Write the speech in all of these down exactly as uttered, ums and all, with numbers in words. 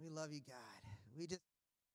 We love you, God. We just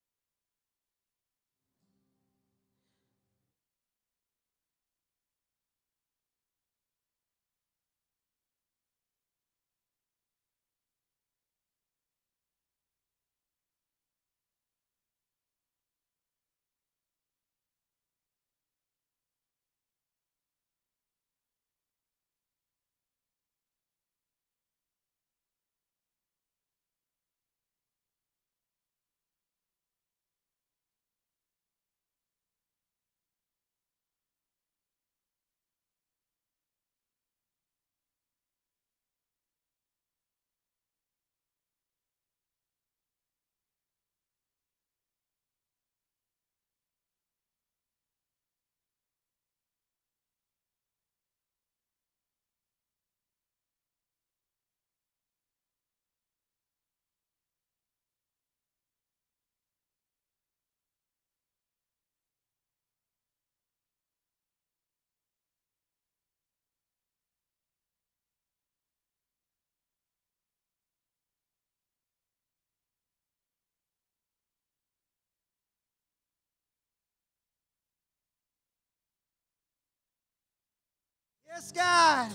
Yes, God.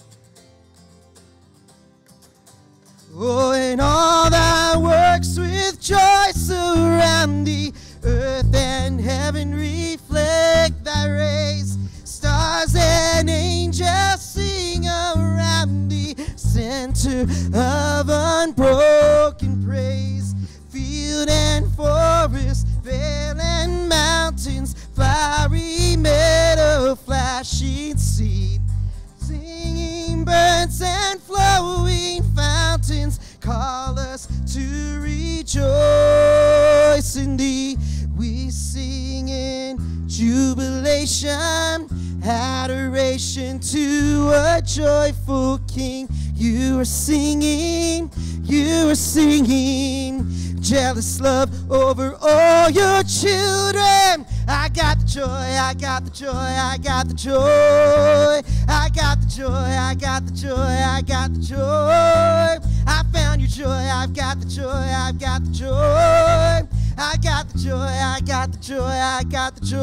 Oh, and all thy works with joy surround thee. Earth and heaven reflect thy rays. Stars and angels sing around thee. Center of unbroken praise. Field and forest, vale and mountains, flowery meadow, flashing sea. Singing birds and flowing fountains call us to rejoice in thee. We sing in jubilation, adoration to a joyful King. You are singing, you are singing, jealous love over all your children. I got the joy, I got the joy, I got the joy. I got the joy, I got the joy, I got the joy. I found your joy, I've got the joy, I've got the joy. I got the joy, I got the joy, I got the joy.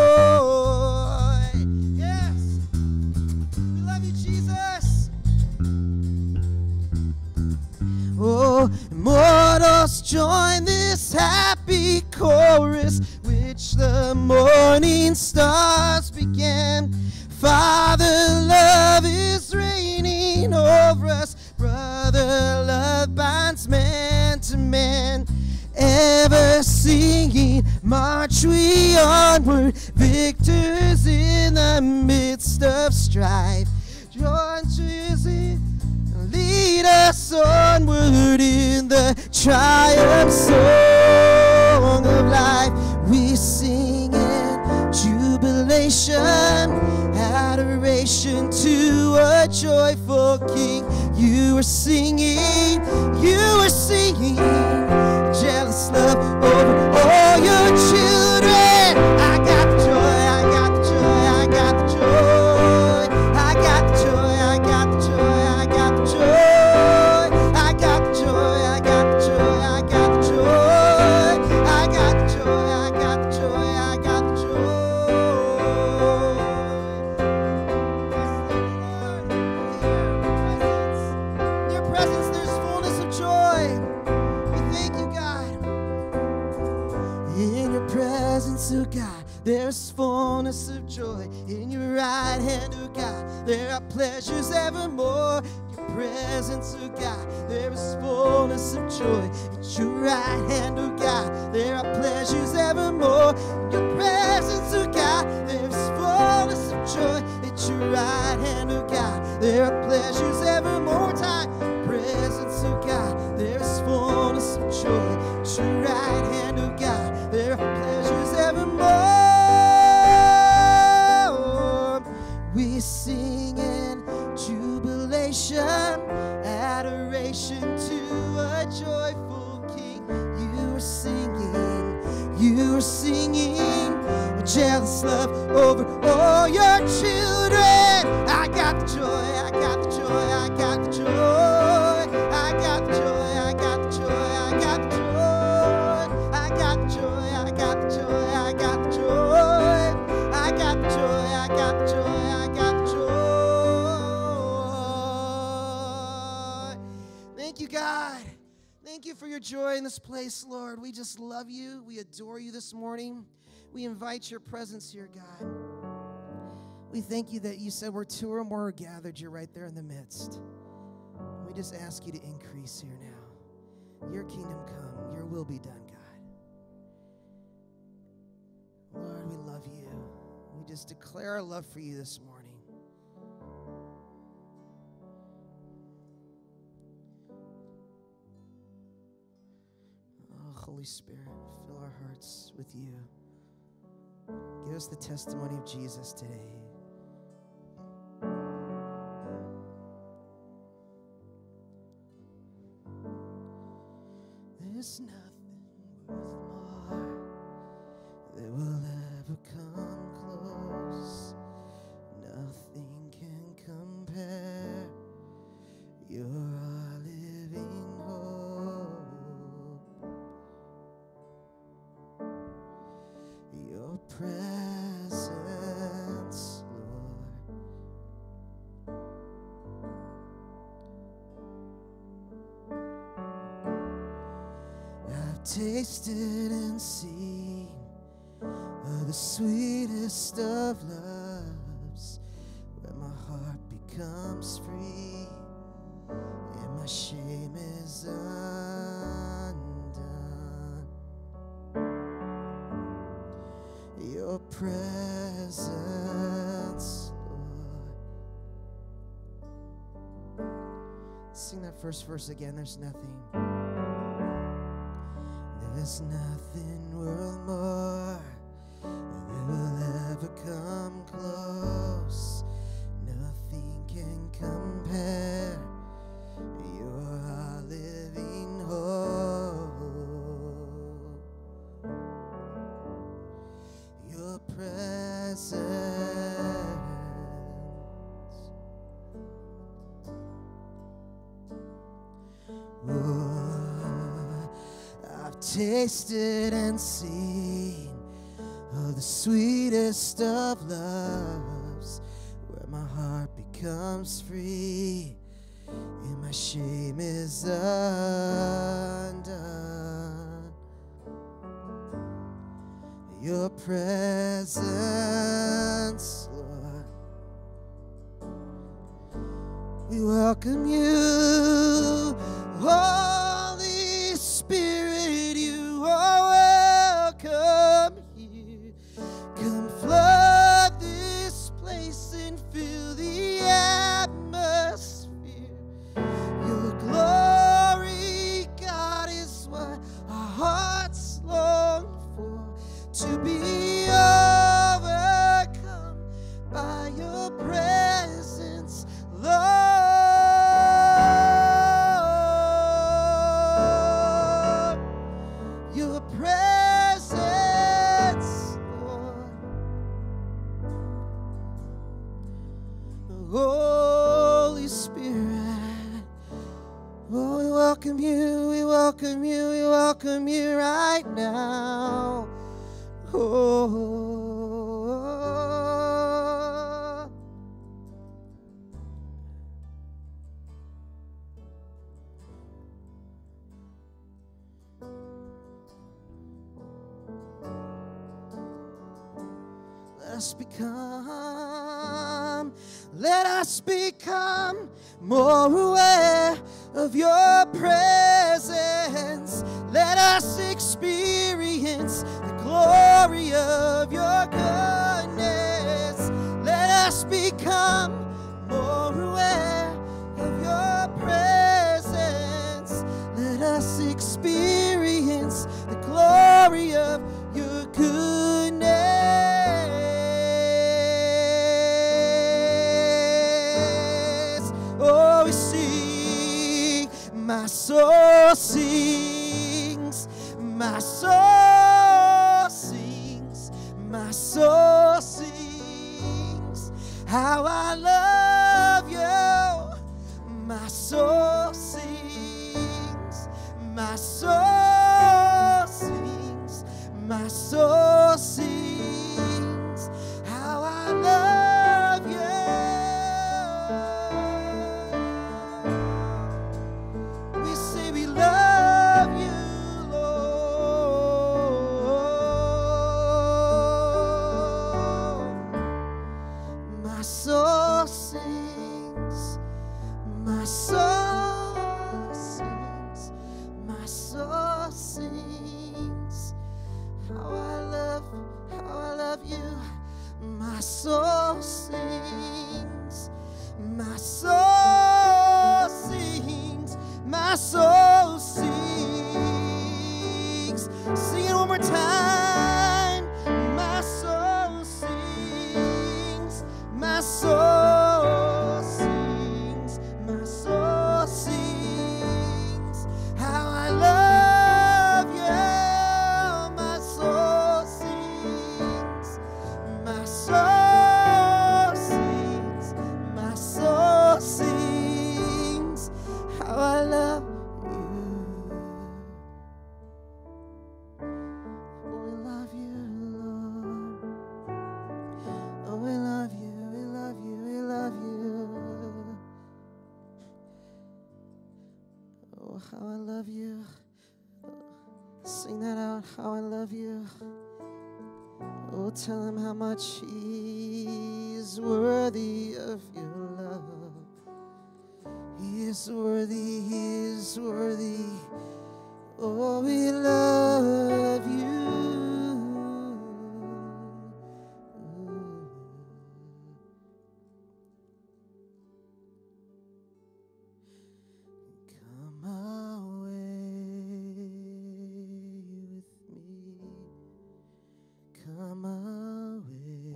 Yes, we love you, Jesus. Oh, mortals join this happy chorus, which the morning stars began. Father, love is reigning over us. Brother, love binds man to man. Ever singing, march we onward, victors in the midst of strife. Join Jesus, lead us onward in the triumph song of life. We sing in jubilation, adoration to a joyful King. You are singing, you are singing, jealous love over all your children. I got the joy, I got the joy, I got the joy. I got the joy, I got the joy, I got the joy. I got the joy, I got the joy, I got the joy. I got the joy, I got the joy, I got the joy. In your presence there's fullness of joy. We thank you, God. In your presence, oh God, there's fullness of joy. In your right hand, oh God, there are pleasures evermore. In your presence, oh God, there is fullness of joy. At your right hand, oh God, there are pleasures evermore. In your presence, oh God, there is fullness of joy. At your right hand, oh God, there are pleasures evermore. Time, presence, oh God, there is fullness of joy. At your right hand, oh God, there are pleasures evermore. We sing in jubilation, adoration to a joyful King. You are singing, you are singing, jealous love over all your children. I got the joy, I got the joy, I got the joy. I got the joy, I got the joy, I got the joy. Thank you, God. Thank you for your joy in this place, Lord. We just love you. We adore you this morning. We invite your presence here, God. We thank you that you said where two or more are gathered, you're right there in the midst. We just ask you to increase here now. Your kingdom come, your will be done, God. Lord, we love you. We just declare our love for you this morning. Holy Spirit, fill our hearts with you. Give us the testimony of Jesus today. There's nothing worth more that will ever come close. Nothing can compare. You're our living hope. Your presence, Lord. I've tasted and seen of the sweetest of loves, where my heart becomes free and my shame is undone. Your presence, Lord. Sing that first verse again. There's nothing. There's nothing worth more that will ever come close. Nothing can compare. You're our living hope. Your presence. Oh, I've tasted and seen of the sweetest of loves, where my heart becomes free and my shame is undone. Your presence, Lord. We welcome you, Holy Spirit. You are welcome here. Come flood this place and fill the atmosphere. Your glory, God, is what our hearts long for, to be overcome by your presence, Lord. Your presence, Lord. Holy Spirit, oh, we welcome you, we welcome you, we welcome you right now. Oh, let us become, let us become more aware of your presence. Let us experience the glory of your goodness. Let us become more aware of your presence. Let us experience the glory of your goodness. Oh, we sing, my soul sings, my soul sings, my soul sings, how I love you. My soul sings, my soul sings, my soul sings, how I love you. We soul sings. Sing it one more time. My soul sings. My soul sings. My soul sings. How I love you. My soul sings. My soul sings. My soul sings. How I love you. Oh, we love you, Lord. Oh, we love you, we love you, we love you. Oh, how I love you. Sing that out, how I love you. Oh, tell him how much he is worthy of your love. He is worthy, he is worthy. Oh, we love you. Come away with me. Come away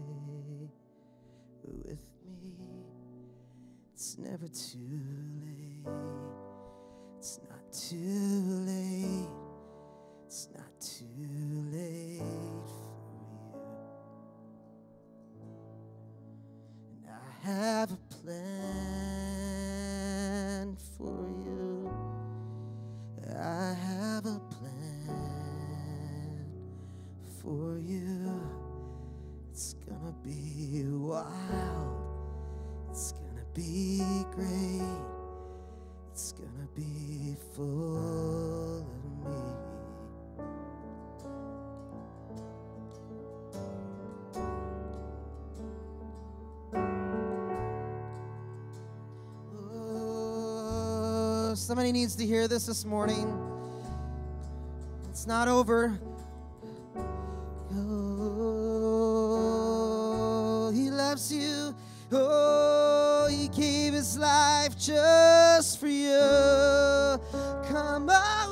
with me. It's never too late. It's not too late. It's not too late for you. And I have a plan for you. I have a plan for you. It's gonna be wild. It's gonna be great. It's gonna be full of me. Oh, somebody needs to hear this this morning. It's not over. Oh, he loves you. Oh, he gave his life just for you. Come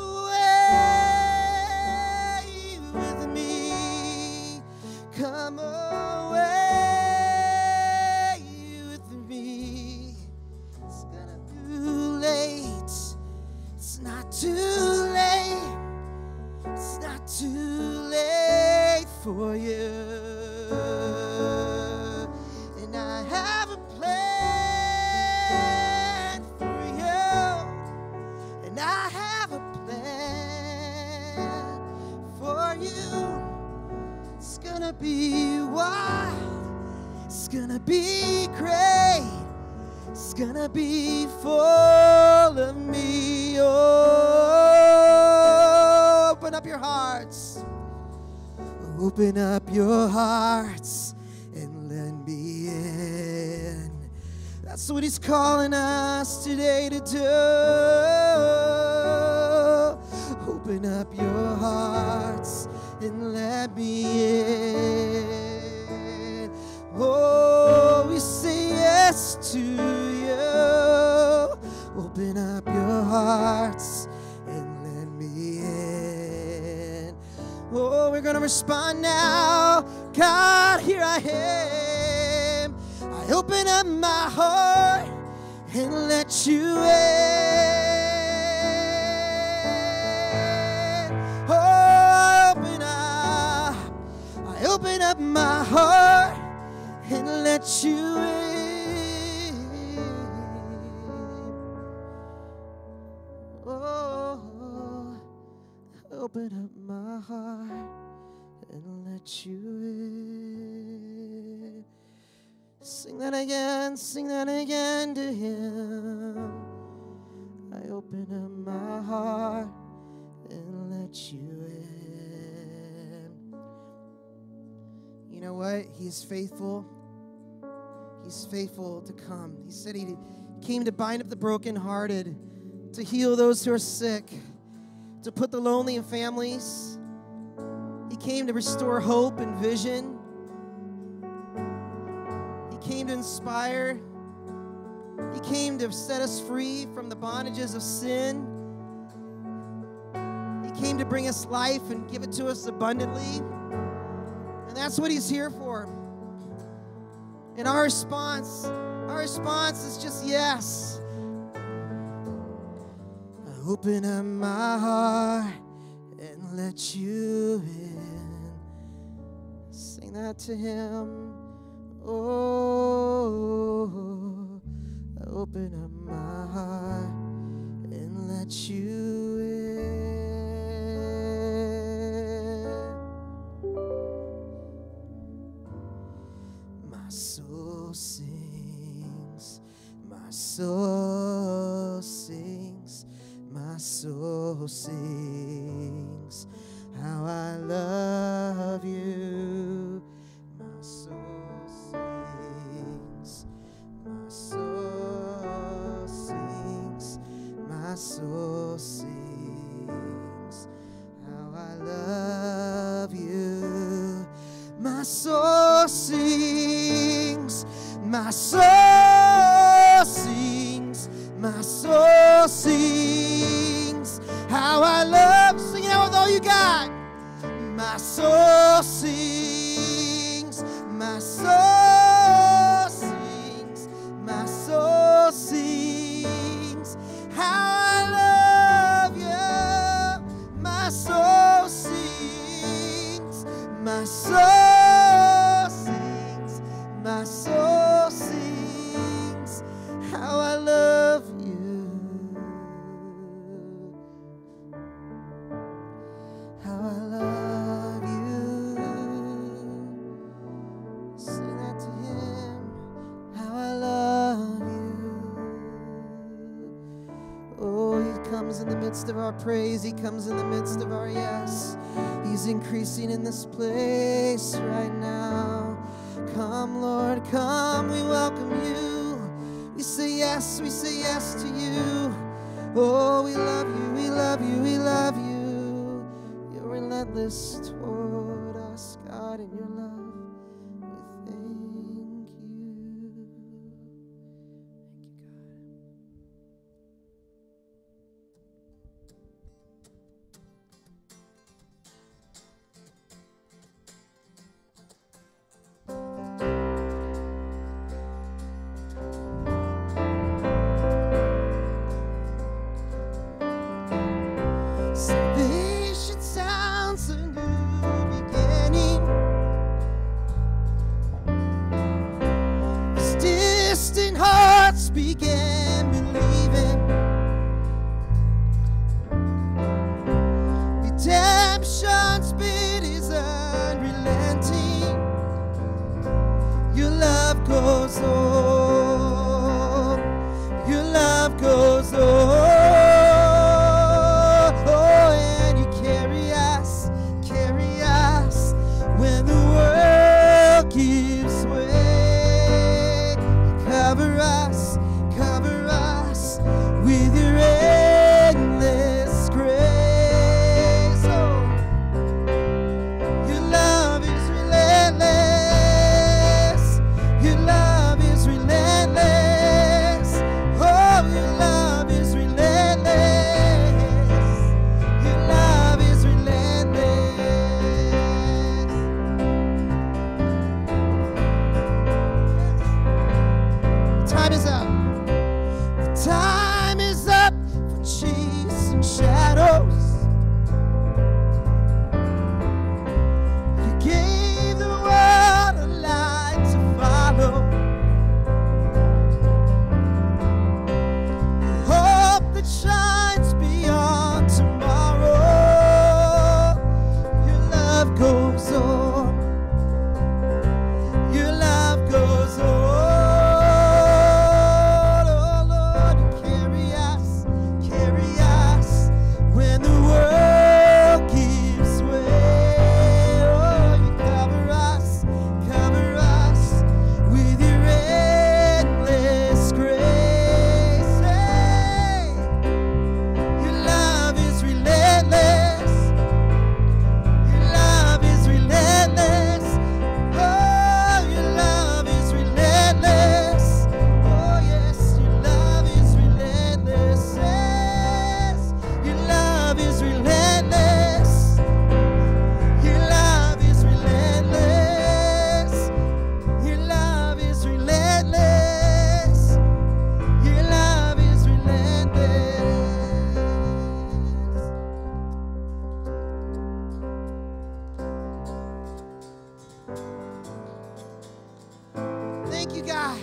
away with me. Come away with me. It's gonna be too late. It's not too late. It's not too late for you. And I have a plan for you. And I have a plan for you. It's gonna be wild. It's gonna be great. It's gonna be full of me. Oh, open up your hearts. Open up your hearts and let me in. That's what he's calling us today to do. Open up your hearts and let me in. Oh, we say yes to you. Open up your hearts and let me in. Oh, we're gonna respond now. God, here I am. I open up my heart and let you in. Oh, I open up. I open up my heart and let you in. Oh, open up my heart and let you in. Sing that again, sing that again to him. I open up my heart and let you in. You know what? He's faithful. He's faithful to come. He said he came to bind up the brokenhearted, to heal those who are sick, to put the lonely in families. He came to restore hope and vision. He came to inspire. He came to set us free from the bondages of sin. He came to bring us life and give it to us abundantly. And that's what he's here for. And our response, our response is just yes. I open up my heart and let you in. Sing that to him. Oh, I open up my heart and let you in. My soul sings, my soul sings, my soul sings, how I love you. My soul sings, my soul sings, my soul sings, how I love you. My soul sings, my soul sings, my soul sings, how I love. Sing it out with all you got. My soul sings, my soul sings, my soul sings, how I love you. My soul sings, my soul sings, my soul sings, how I love you. How I love you. Sing that to him. How I love you. Oh, he comes in the midst of our praise. He comes in the midst of our yes. He's increasing in this place right now. Come, Lord, come. We welcome you. We say yes. We say yes to you. Oh, we love you. We love you. We love you. Relentless toward us, God, in your love. We thank you. Thank you, God. Salvation sounds a new beginning. As distant hearts began believing, redemption's bid is unrelenting. Your love goes on. Your love goes on. Gives way. Cover us, cover us with your endless grace. Oh, your love is relentless. Your love is relentless. Oh, your love is relentless. Your love is relentless. Time is up. The time is up for chasing shadows. You gave the world a light to follow. Hope that shines beyond tomorrow. Your love goes on. Your love goes on. God.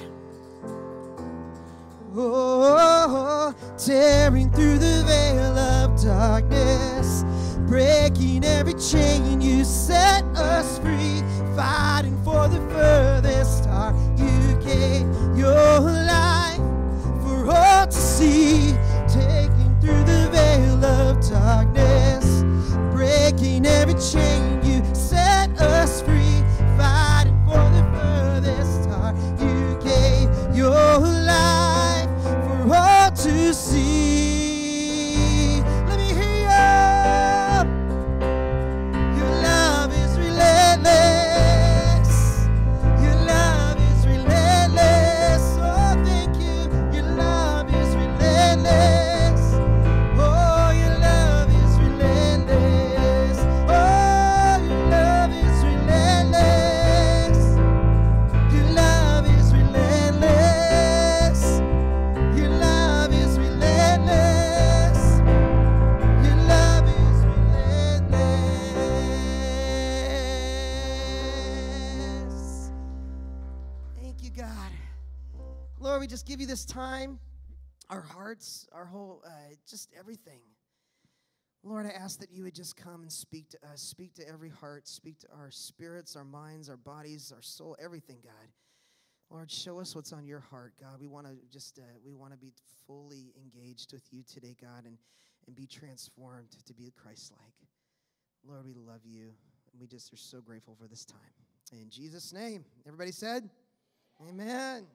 Oh, tearing through the veil of darkness, breaking every chain, you set us free, fighting for the furthest star. You gave your life for all to see, taking through the veil of darkness, breaking every chain, you set us free, fighting for the furthest star. You gave your life for all to see. Let me hear you. Your love is relentless. Your love is relentless. Oh, thank you. Your love is relentless. Oh, your love is relentless. Oh, your love is relentless. Your love is relentless. Your love is relentless. Your love is relentless. Thank you, God. Lord, we just give you this time, our hearts, our whole, uh, just everything. Lord, I ask that you would just come and speak to us, speak to every heart, speak to our spirits, our minds, our bodies, our soul, everything, God. Lord, show us what's on your heart, God. We want to just, uh, we want to be fully engaged with you today, God, and, and be transformed to be Christ-like. Lord, we love you, and we just are so grateful for this time. In Jesus' name, everybody said, amen.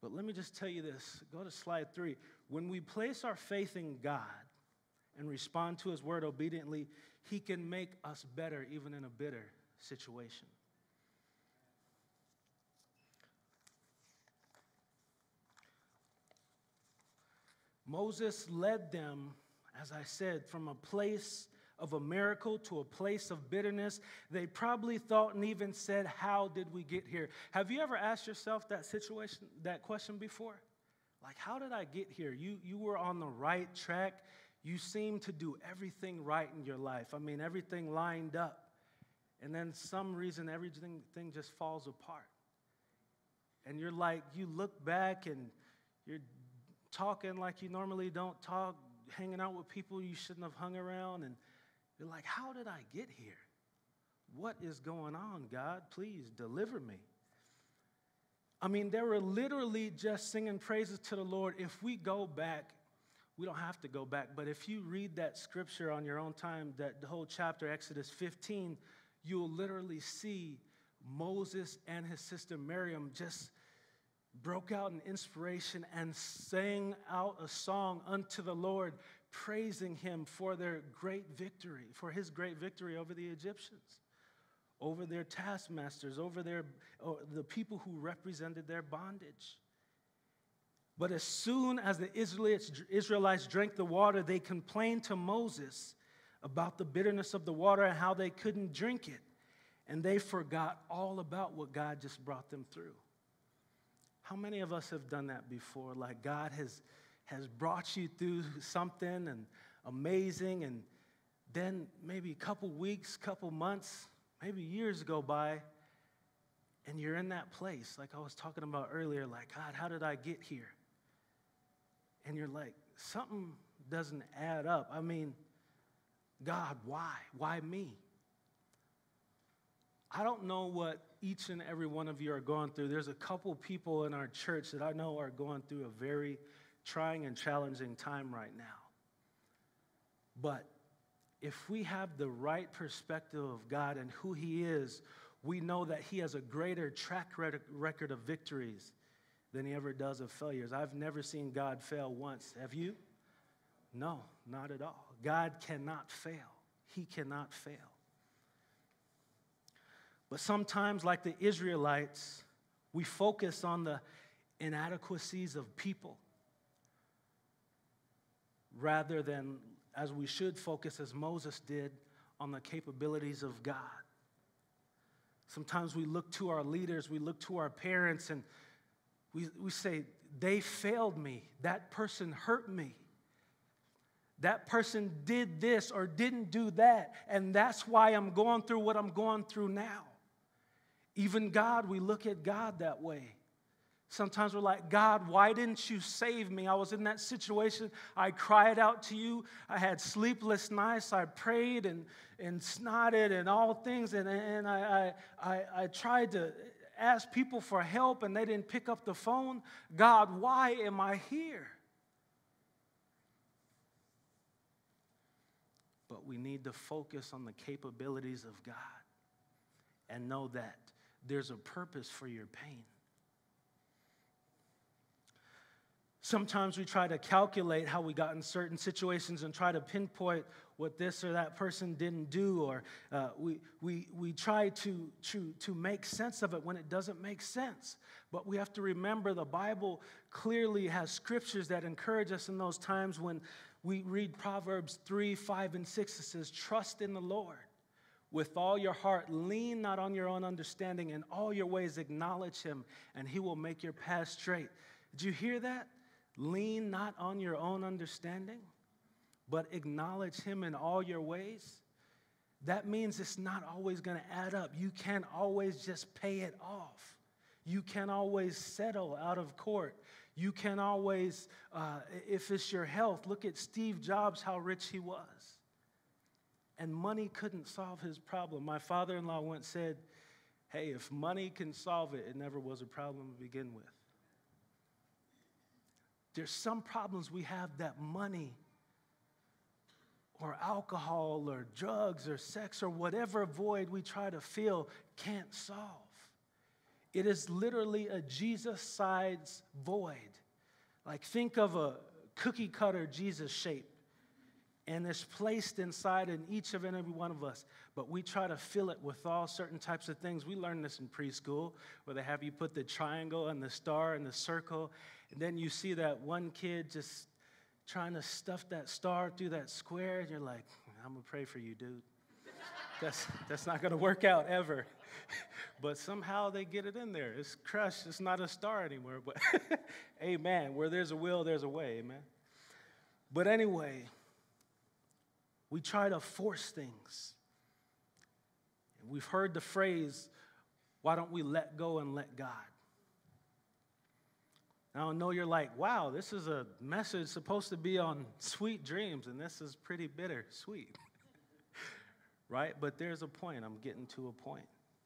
But let me just tell you this. Go to slide three. When we place our faith in God and respond to his word obediently, he can make us better even in a bitter situation. Moses led them, as I said, from a place of a miracle to a place of bitterness. They probably thought and even said, how did we get here? Have you ever asked yourself that situation, that question before? Like, how did I get here? You, you were on the right track. You seemed to do everything right in your life. I mean, everything lined up. And then some reason, everything thing just falls apart. And you're like, you look back and you're talking like you normally don't talk, hanging out with people you shouldn't have hung around, and you're like, how did I get here? What is going on, God? Please deliver me. I mean, they were literally just singing praises to the Lord. If we go back, we don't have to go back, but if you read that scripture on your own time, that the whole chapter, Exodus fifteen, you'll literally see Moses and his sister Miriam just broke out in inspiration and sang out a song unto the Lord, praising him for their great victory, for his great victory over the Egyptians, over their taskmasters, over their the people who represented their bondage. But as soon as the Israelites, Israelites drank the water, they complained to Moses about the bitterness of the water and how they couldn't drink it. And they forgot all about what God just brought them through. How many of us have done that before? Like God has, has brought you through something and amazing, and then maybe a couple weeks, couple months, maybe years go by, and you're in that place, like I was talking about earlier, like, God, how did I get here? And you're like, something doesn't add up. I mean, God, why? Why me? I don't know what each and every one of you are going through. There's a couple people in our church that I know are going through a very trying and challenging time right now. But if we have the right perspective of God and who he is, we know that he has a greater track record of victories than he ever does of failures. I've never seen God fail once. Have you? No, not at all. God cannot fail. He cannot fail. But sometimes, like the Israelites, we focus on the inadequacies of people rather than, as we should focus, as Moses did, on the capabilities of God. Sometimes we look to our leaders, we look to our parents, and we, we say, they failed me. That person hurt me. That person did this or didn't do that, and that's why I'm going through what I'm going through now. Even God, we look at God that way. Sometimes we're like, God, why didn't you save me? I was in that situation. I cried out to you. I had sleepless nights. I prayed and, and snotted and all things. And, and I, I, I, I tried to ask people for help, and they didn't pick up the phone. God, why am I here? But we need to focus on the capabilities of God and know that there's a purpose for your pain. Sometimes we try to calculate how we got in certain situations and try to pinpoint what this or that person didn't do, or uh, we, we, we try to, to, to make sense of it when it doesn't make sense. But we have to remember the Bible clearly has scriptures that encourage us in those times. When we read Proverbs three, five, and six, it says, trust in the Lord with all your heart, lean not on your own understanding, in all your ways acknowledge him, and he will make your path straight. Did you hear that? Lean not on your own understanding, but acknowledge him in all your ways. That means it's not always going to add up. You can't always just pay it off. You can't always settle out of court. You can't always, uh, if it's your health, look at Steve Jobs, how rich he was. And money couldn't solve his problem. My father-in-law once said, hey, if money can solve it, it never was a problem to begin with. There's some problems we have that money or alcohol or drugs or sex or whatever void we try to fill can't solve. It is literally a Jesus-sized void. Like, think of a cookie cutter Jesus shape. And it's placed inside in each of and every one of us. But we try to fill it with all certain types of things. We learned this in preschool, where they have you put the triangle and the star and the circle. And then you see that one kid just trying to stuff that star through that square. And you're like, I'm going to pray for you, dude. That's, that's not going to work out ever. But somehow they get it in there. It's crushed. It's not a star anymore. But amen. Where there's a will, there's a way. Amen. But anyway, we try to force things. We've heard the phrase, why don't we let go and let God? Now, I know you're like, wow, this is a message supposed to be on sweet dreams, and this is pretty bittersweet. Right? But there's a point. I'm getting to a point.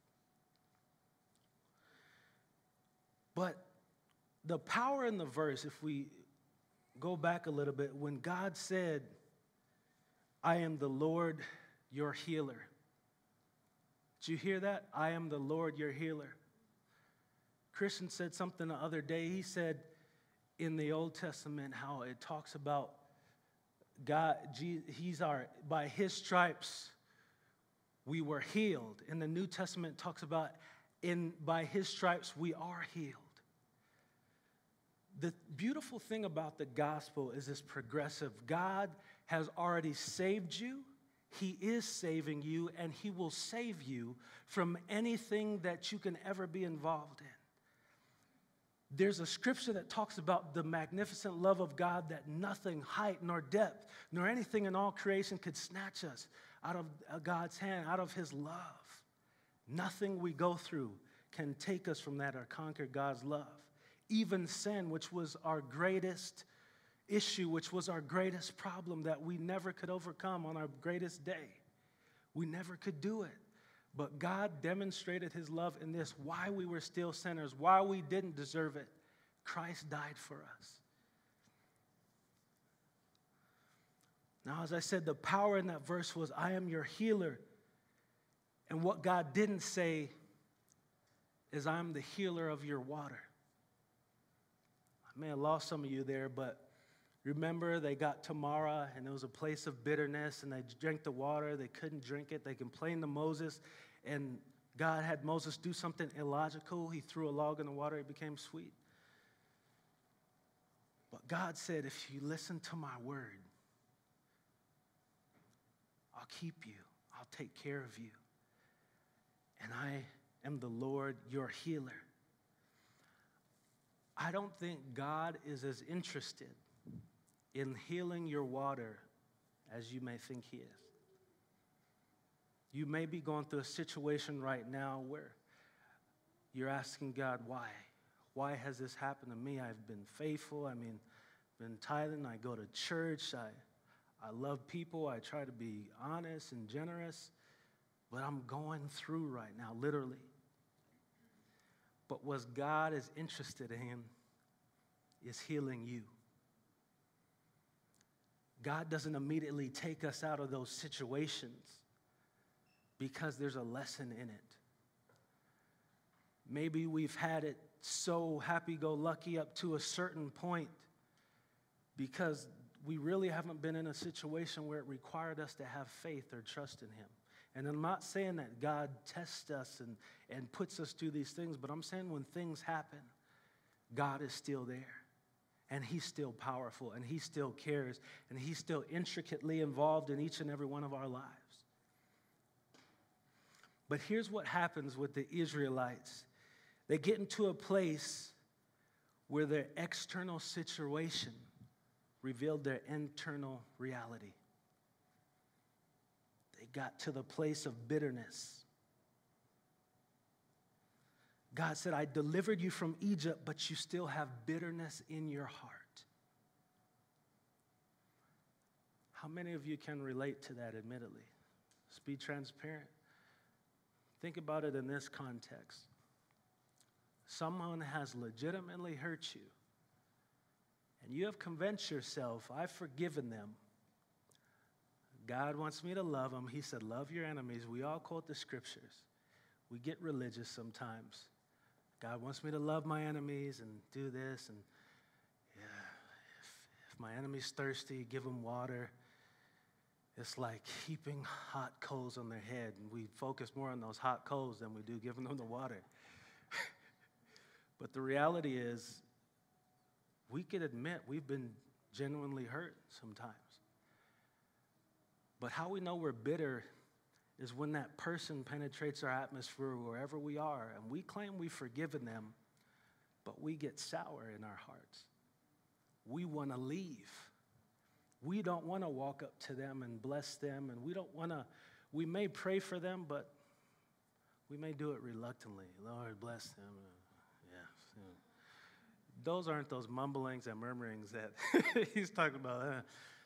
But the power in the verse, if we go back a little bit, when God said, I am the Lord, your healer. Did you hear that? I am the Lord, your healer. Christian said something the other day. He said in the Old Testament how it talks about God, he's our, by his stripes we were healed. In the New Testament it talks about in by his stripes we are healed. The beautiful thing about the gospel is it's progressive. God has already saved you. He is saving you, and he will save you from anything that you can ever be involved in. There's a scripture that talks about the magnificent love of God that nothing, height, nor depth, nor anything in all creation could snatch us out of God's hand, out of his love. Nothing we go through can take us from that or conquer God's love. Even sin, which was our greatest issue, which was our greatest problem that we never could overcome on our greatest day. We never could do it. But God demonstrated his love in this. While we were still sinners, while we didn't deserve it, Christ died for us. Now, as I said, the power in that verse was, I am your healer. And what God didn't say is, I'm the healer of your water. I may have lost some of you there, but remember, they got to Mara, and it was a place of bitterness, and they drank the water. They couldn't drink it. They complained to Moses, and God had Moses do something illogical. He threw a log in the water. It became sweet. But God said, if you listen to my word, I'll keep you. I'll take care of you. And I am the Lord, your healer. I don't think God is as interested in healing your water as you may think he is. You may be going through a situation right now where you're asking God, why? Why has this happened to me? I've been faithful. I mean, been tithing. I go to church. I, I love people. I try to be honest and generous. But I'm going through right now, literally. But what God is interested in is healing you. God doesn't immediately take us out of those situations because there's a lesson in it. Maybe we've had it so happy-go-lucky up to a certain point because we really haven't been in a situation where it required us to have faith or trust in him. And I'm not saying that God tests us and, and puts us through these things, but I'm saying when things happen, God is still there. And he's still powerful, and he still cares, and he's still intricately involved in each and every one of our lives. But here's what happens with the Israelites. They get into a place where their external situation revealed their internal reality. They got to the place of bitterness. God said, I delivered you from Egypt, but you still have bitterness in your heart. How many of you can relate to that, admittedly? Let's be transparent. Think about it in this context. Someone has legitimately hurt you, and you have convinced yourself, I've forgiven them. God wants me to love them. He said, love your enemies. We all quote the scriptures. We get religious sometimes. God wants me to love my enemies and do this. And yeah, if, if my enemy's thirsty, give him water. It's like heaping hot coals on their head. And we focus more on those hot coals than we do giving them the water. But the reality is, we could admit we've been genuinely hurt sometimes. But how we know we're bitter is when that person penetrates our atmosphere wherever we are, and we claim we've forgiven them, but we get sour in our hearts. We want to leave. We don't want to walk up to them and bless them, and we don't want to, we may pray for them, but we may do it reluctantly. Lord, bless them. Yeah. yeah. Those aren't those mumblings and murmurings that he's talking about. Huh?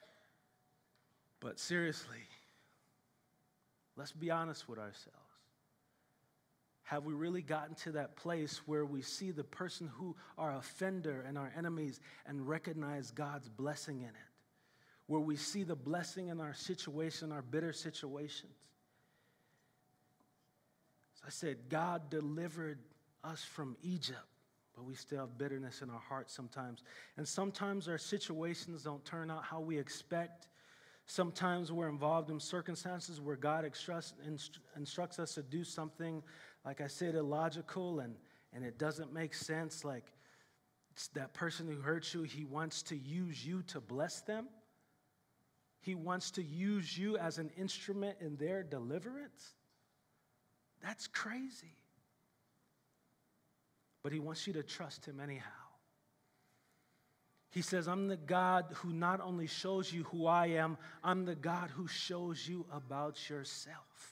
But seriously, let's be honest with ourselves. Have we really gotten to that place where we see the person who our offender and our enemies and recognize God's blessing in it? Where we see the blessing in our situation, our bitter situations. As I said, God delivered us from Egypt, but we still have bitterness in our hearts sometimes. And sometimes our situations don't turn out how we expect. Sometimes we're involved in circumstances where God instructs, instructs us to do something, like I said, illogical, and, and it doesn't make sense. Like it's that person who hurts you, he wants to use you to bless them. He wants to use you as an instrument in their deliverance. That's crazy. But he wants you to trust him anyhow. He says, I'm the God who not only shows you who I am, I'm the God who shows you about yourself.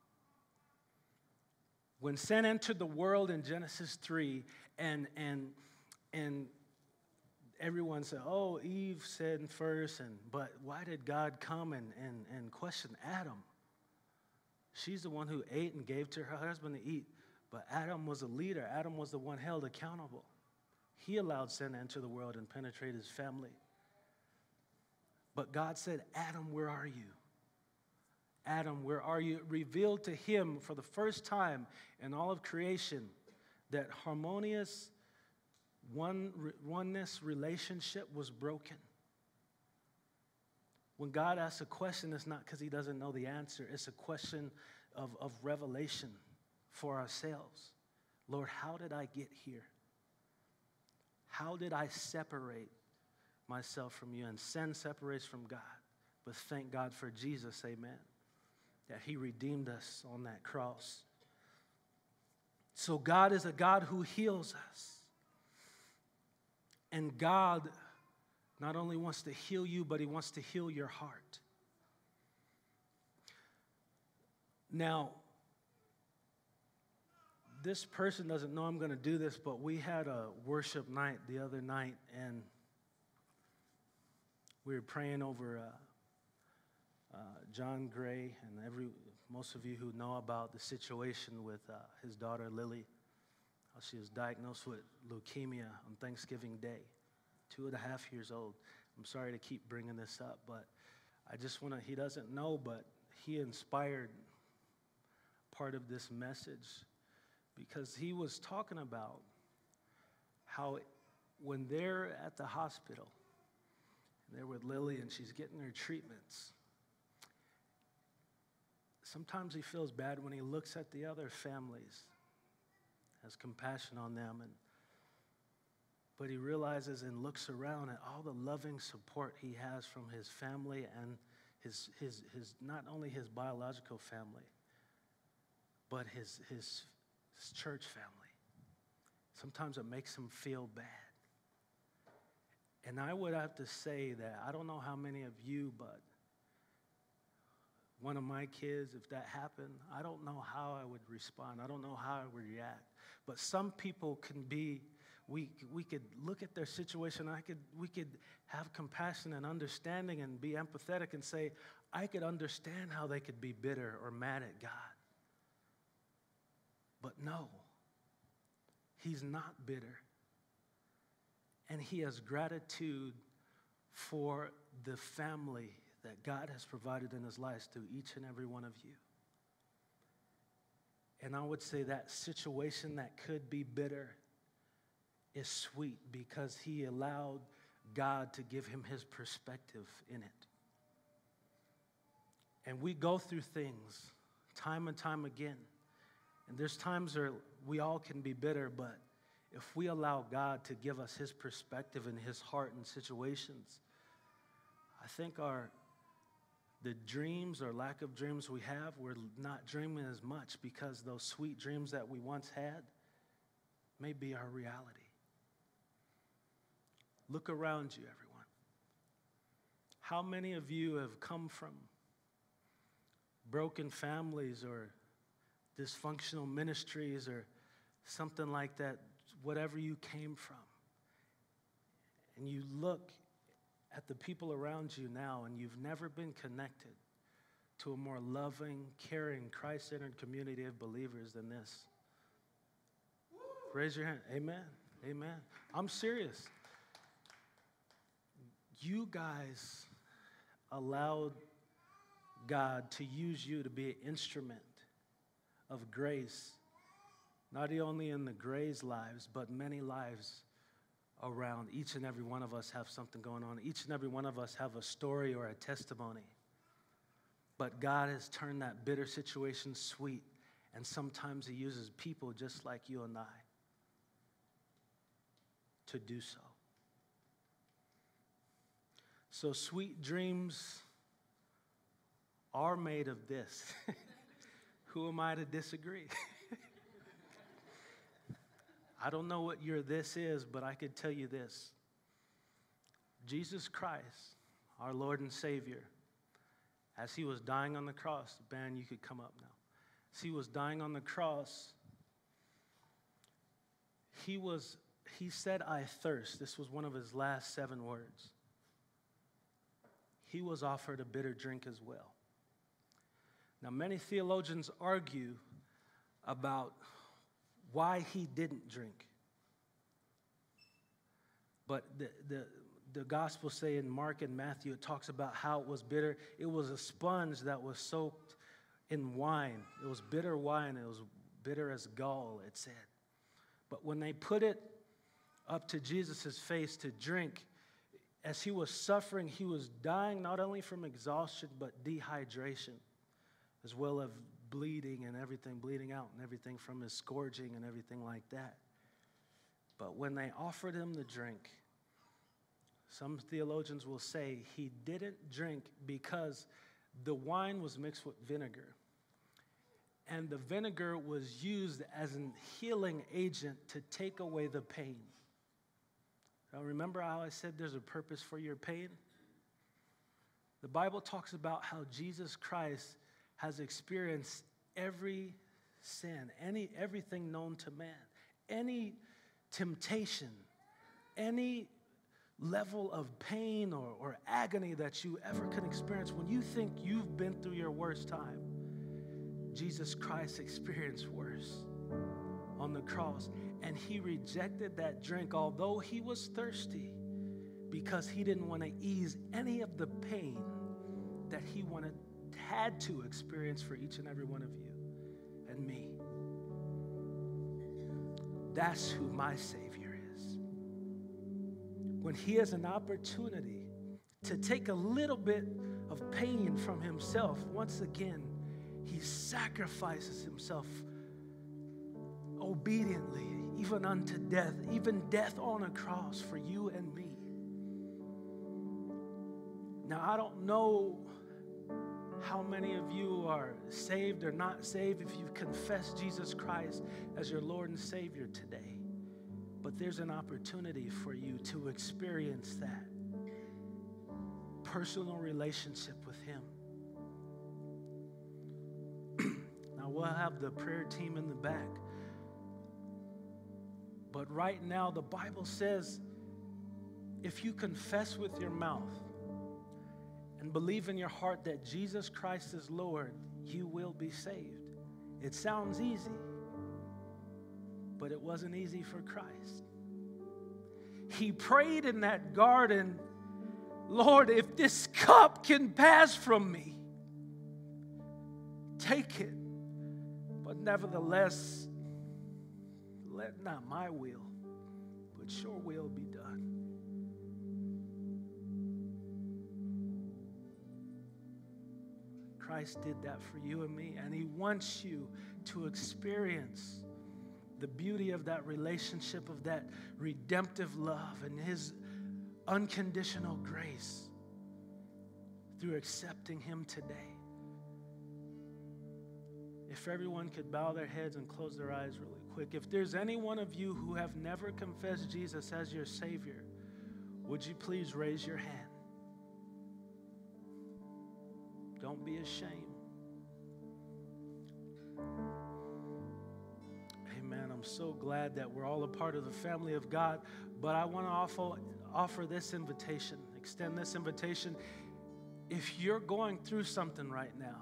When sin entered the world in Genesis three, and, and, and everyone said, oh, Eve sinned first, and but why did God come and, and, and question Adam? She's the one who ate and gave to her husband to eat. But Adam was a leader. Adam was the one held accountable. He allowed sin to enter the world and penetrate his family. But God said, Adam, where are you? Adam, where are you? It revealed to him for the first time in all of creation that harmonious one, oneness relationship was broken. When God asks a question, it's not because he doesn't know the answer. It's a question of, of revelation for ourselves. Lord, how did I get here? How did I separate myself from you? And sin separates from God. But thank God for Jesus, amen, that he redeemed us on that cross. So God is a God who heals us. And God not only wants to heal you, but he wants to heal your heart. Now, this person doesn't know I'm going to do this, but we had a worship night the other night, and we were praying over uh, uh, John Gray, and every most of you who know about the situation with uh, his daughter Lily, how she was diagnosed with leukemia on Thanksgiving Day, two and a half years old. I'm sorry to keep bringing this up, but I just want to, he doesn't know, but he inspired part of this message because he was talking about how when they're at the hospital, and they're with Lily and she's getting her treatments, sometimes he feels bad when he looks at the other families, has compassion on them, and but he realizes and looks around at all the loving support he has from his family and his his his not only his biological family, but his his, his church family. Sometimes it makes him feel bad. And I would have to say that I don't know how many of you, but one of my kids, if that happened, I don't know how I would respond. I don't know how I would react. But some people can be, we we could look at their situation. I could we could have compassion and understanding and be empathetic and say, I could understand how they could be bitter or mad at God. But no, he's not bitter. And he has gratitude for the family that God has provided in his life through each and every one of you. And I would say that situation that could be bitter is sweet because he allowed God to give him his perspective in it. And we go through things time and time again. And there's times where we all can be bitter, but if we allow God to give us his perspective and his heart in situations, I think our the dreams or lack of dreams we have, we're not dreaming as much because those sweet dreams that we once had may be our reality. Look around you, everyone. How many of you have come from broken families or dysfunctional ministries or something like that, whatever you came from, and you look at the people around you now and you've never been connected to a more loving, caring, Christ-centered community of believers than this? Raise your hand. Amen. Amen. I'm serious. You guys allowed God to use you to be an instrument of grace, not only in the Gray's lives, but many lives around. Each and every one of us have something going on. Each and every one of us have a story or a testimony. But God has turned that bitter situation sweet, and sometimes he uses people just like you and I to do so. So sweet dreams are made of this. Who am I to disagree? I don't know what your this is, but I could tell you this. Jesus Christ, our Lord and Savior, as he was dying on the cross, Ben, you could come up now. As he was dying on the cross, he was, he said, I thirst. This was one of his last seven words. He was offered a bitter drink as well. Now, many theologians argue about why he didn't drink. But the, the, the Gospels say in Mark and Matthew, it talks about how it was bitter. It was a sponge that was soaked in wine. It was bitter wine. It was bitter as gall, it said. But when they put it up to Jesus' face to drink, as he was suffering, he was dying not only from exhaustion, but dehydration, as well as bleeding and everything, bleeding out and everything from his scourging and everything like that. But when they offered him the drink, some theologians will say he didn't drink because the wine was mixed with vinegar. And the vinegar was used as a healing agent to take away the pain. Now, remember how I said there's a purpose for your pain? The Bible talks about how Jesus Christ has experienced every sin, any everything known to man, any temptation, any level of pain or, or agony that you ever can experience. When you think you've been through your worst time, Jesus Christ experienced worse on the cross. And he rejected that drink, although he was thirsty, because he didn't want to ease any of the pain that he wanted, had to experience for each and every one of you and me. That's who my Savior is. When he has an opportunity to take a little bit of pain from himself, once again, he sacrifices himself obediently, even unto death, even death on a cross for you and me. Now, I don't know how many of you are saved or not saved if you've confessed Jesus Christ as your Lord and Savior today. But there's an opportunity for you to experience that personal relationship with him. Now, we'll have the prayer team in the back. But right now, the Bible says, if you confess with your mouth and believe in your heart that Jesus Christ is Lord, you will be saved. It sounds easy, but it wasn't easy for Christ. He prayed in that garden, Lord, if this cup can pass from me, take it, but But nevertheless, let not my will, but your will be done. Christ did that for you and me, and he wants you to experience the beauty of that relationship, of that redemptive love and his unconditional grace through accepting him today. If everyone could bow their heads and close their eyes really quick. If there's any one of you who have never confessed Jesus as your Savior, would you please raise your hand? Don't be ashamed. Amen. I'm so glad that we're all a part of the family of God, but I want to offer, offer this invitation, extend this invitation. If you're going through something right now,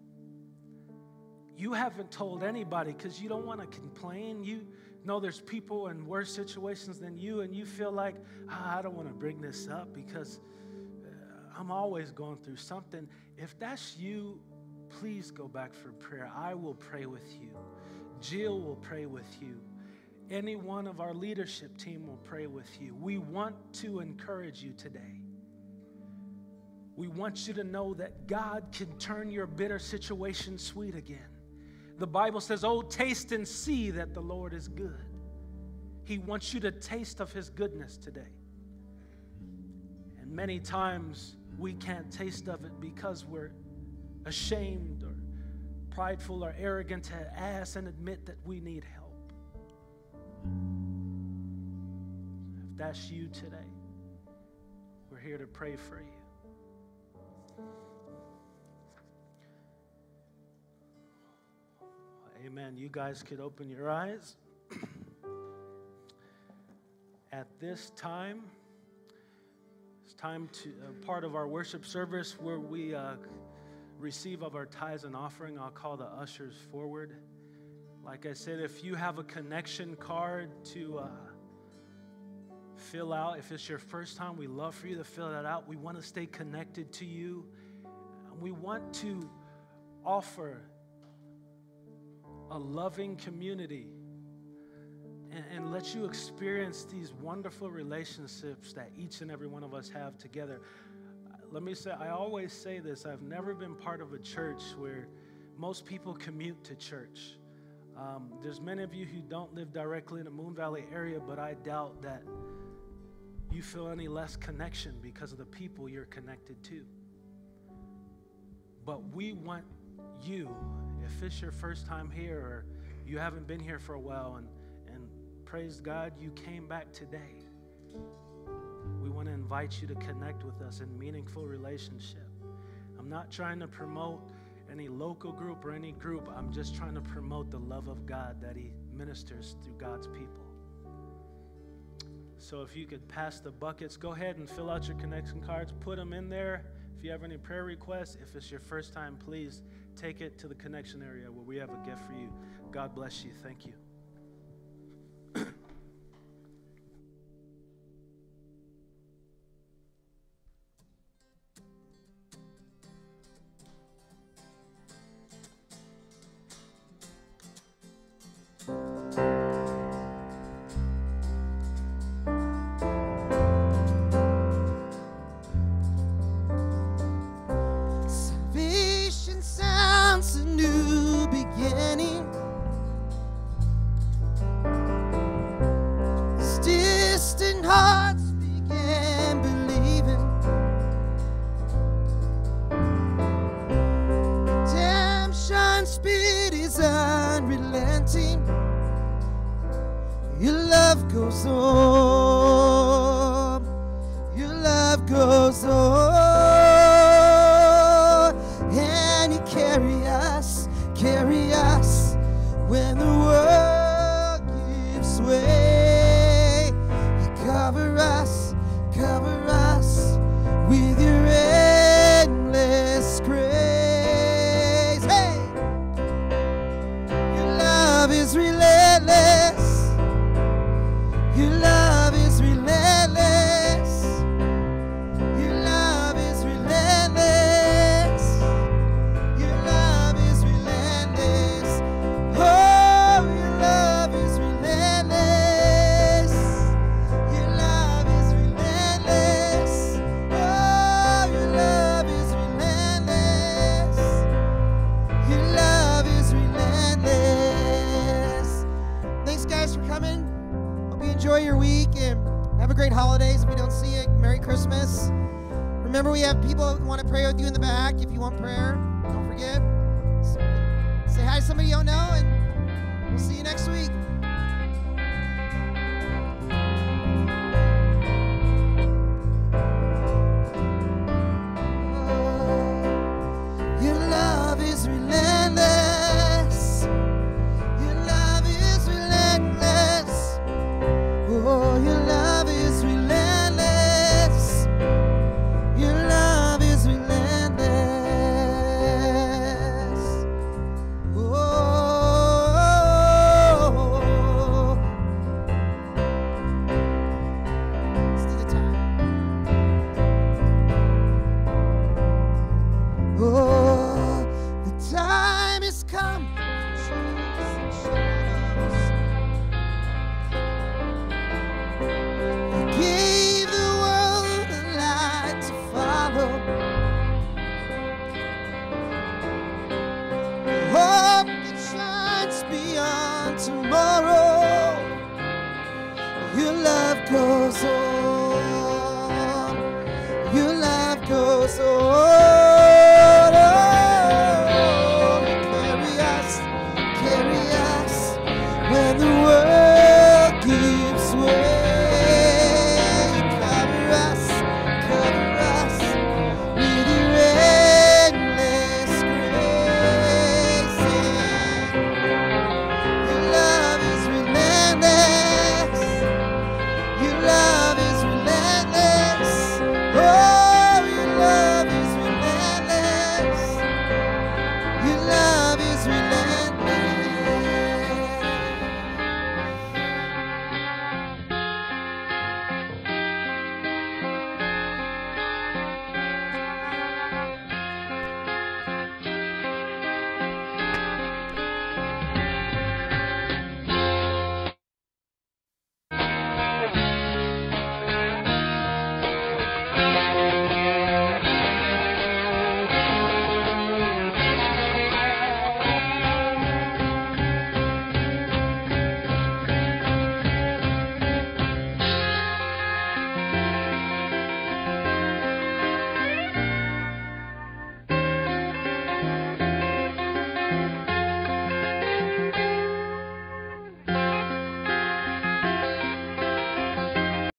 you haven't told anybody because you don't want to complain. You know there's people in worse situations than you, and you feel like, ah, I don't want to bring this up because I'm always going through something. If that's you, please go back for prayer. I will pray with you. Jill will pray with you. Any one of our leadership team will pray with you. We want to encourage you today. We want you to know that God can turn your bitter situation sweet again. The Bible says, oh, taste and see that the Lord is good. He wants you to taste of his goodness today. And many times we can't taste of it because we're ashamed or prideful or arrogant to ask and admit that we need help. If that's you today, we're here to pray for you. Amen. You guys could open your eyes. At this time, it's time to uh, part of our worship service where we uh, receive of our tithes and offering. I'll call the ushers forward. Like I said, if you have a connection card to uh, fill out, if it's your first time, we love for you to fill that out. We want to stay connected to you. We want to offer a loving community and, and let you experience these wonderful relationships that each and every one of us have together. Let me say, I always say this, I've never been part of a church where most people commute to church. Um, there's many of you who don't live directly in the Moon Valley area, but I doubt that you feel any less connection because of the people you're connected to. But we want you, if it's your first time here or you haven't been here for a while, and, and praise God, you came back today. We want to invite you to connect with us in meaningful relationship. I'm not trying to promote any local group or any group. I'm just trying to promote the love of God that he ministers through God's people. So if you could pass the buckets, go ahead and fill out your connection cards. Put them in there. If you have any prayer requests, if it's your first time, please take it to the connection area where we have a gift for you. God bless you. Thank you. Your love great holidays. If we don't see you, Merry Christmas. Remember, we have people who want to pray with you in the back. If you want prayer, don't forget. Say hi to somebody you don't know, and we'll see you next week.